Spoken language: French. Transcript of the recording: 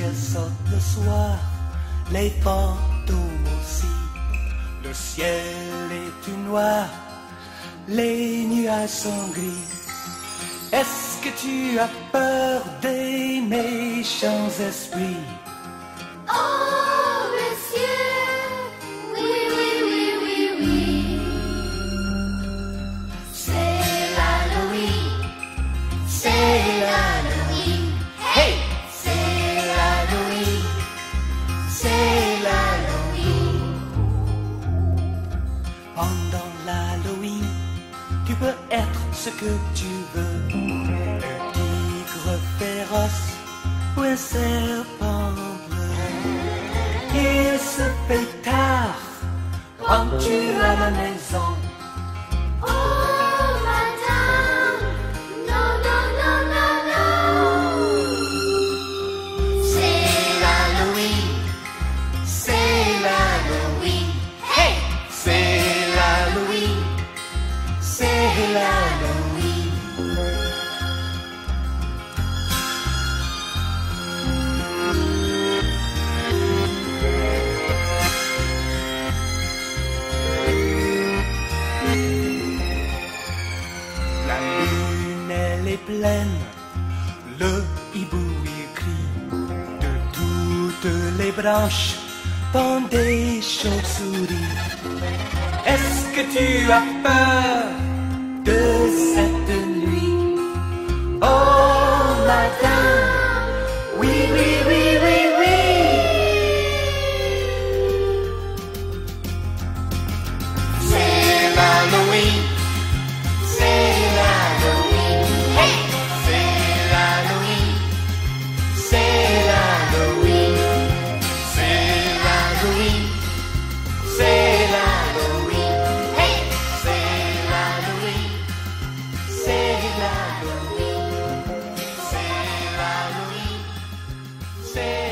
ciel saute le soir, les fantômes aussi. Le ciel est tout noir, les nuages sont gris. Est-ce que tu as peur des méchants esprits? Oh, monsieur, oui, oui, oui, oui, oui. C'est l'Halloween, c'est l'Halloween. Hey! C'est l'Halloween, c'est l'Halloween. Pendant l'Halloween, tu peux être ce que tu veux. Un tigre féroce ou un serpent bleu. Il se fait tard, rentres-tu à la maison? Oh, madame, non, non, non, non, non. C'est l'Halloween, c'est l'Halloween. Hey! C'est l'Halloween, c'est l'Halloween. La lune, elle est pleine, le hibou il crie. De toutes les branches pendent des chauves-souris. Est-ce que tu as peur de cette nuit? Oh madame, oui, oui, oui, oui, oui. C'est l'Halloween, c'est l'Halloween. Hey! C'est l'Halloween, c'est l'Halloween, c'est l'Halloween, c'est l'Halloween. Hey! C'est l'Halloween, c'est l'Halloween, c'est l'Halloween, c'est